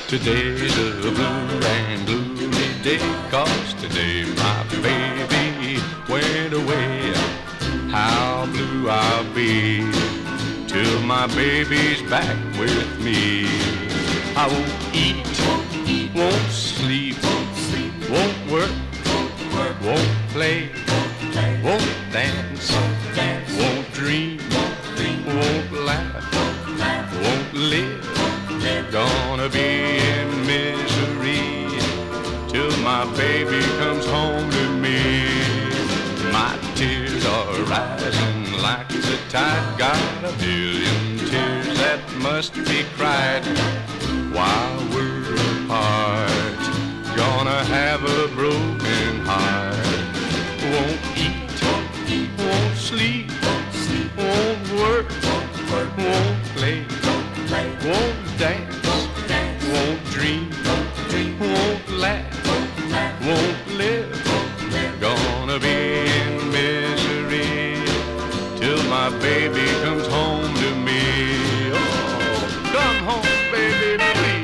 Today's a blue and gloomy day, 'cause today my baby went away. How blue I'll be till my baby's back with me. I won't eat, won't sleep, won't work, won't play, won't dance, won't dream, won't laugh, won't live. Gonna be in misery till my baby comes home to me. My tears are rising like the tide. Got a billion tears that must be cried while we're apart. Gonna have a broken heart. Won't eat, won't sleep, won't work, won't play, won't dance, won't dream, won't laugh, won't live. Gonna be in misery till my baby comes home to me. Oh, come home, baby, please.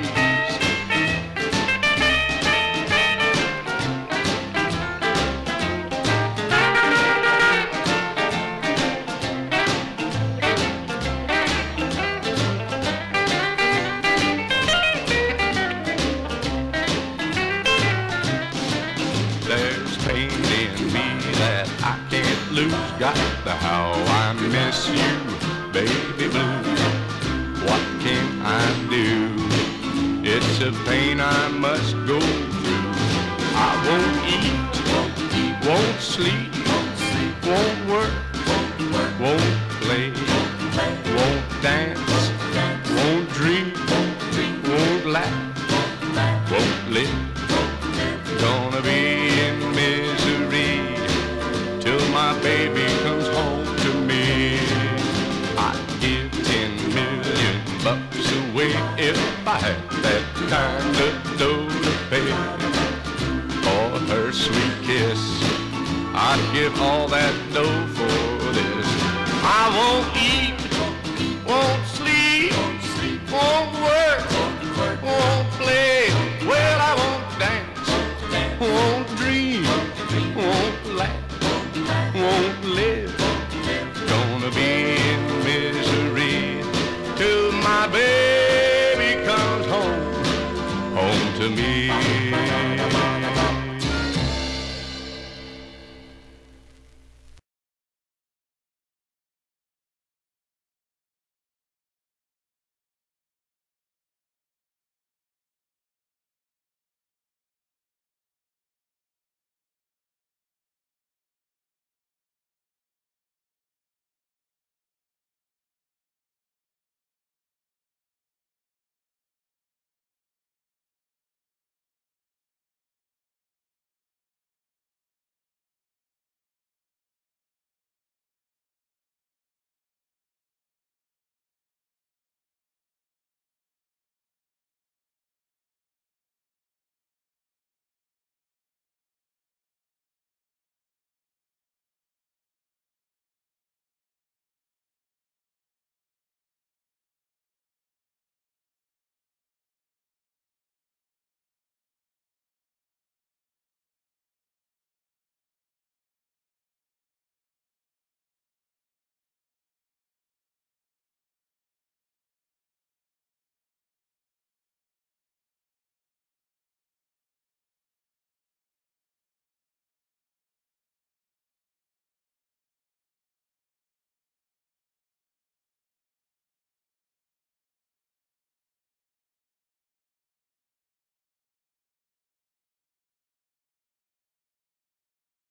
There's pain in me that I can't lose. Got the how I miss you, baby blues. What can I do? It's a pain I must go through. I won't eat, won't sleep, won't work, won't play, won't dance, won't dream, won't laugh, won't live. Gonna be in misery till my baby comes home to me. I'd give 10 million bucks away if I had that kind of dough to pay for her sweet kiss. I'd give all that dough for this. I won't eat, won't sleep, won't work, won't play. Well, I won't dance, won't dream, won't laugh, won't live. Gonna be in misery till my baby comes home to me.